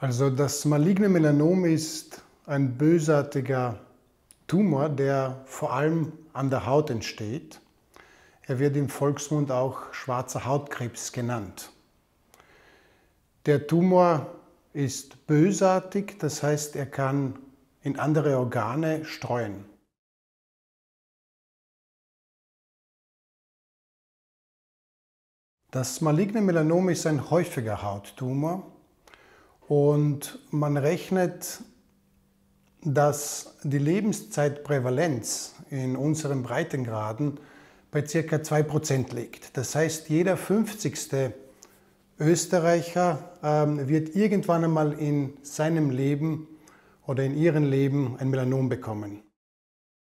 Also das maligne Melanom ist ein bösartiger Tumor, der vor allem an der Haut entsteht. Er wird im Volksmund auch schwarzer Hautkrebs genannt. Der Tumor ist bösartig, das heißt, er kann in andere Organe streuen. Das maligne Melanom ist ein häufiger Hauttumor und man rechnet, dass die Lebenszeitprävalenz in unseren Breitengraden bei ca. 2% liegt. Das heißt, jeder 50. Österreicher wird irgendwann einmal in seinem Leben oder in ihrem Leben ein Melanom bekommen.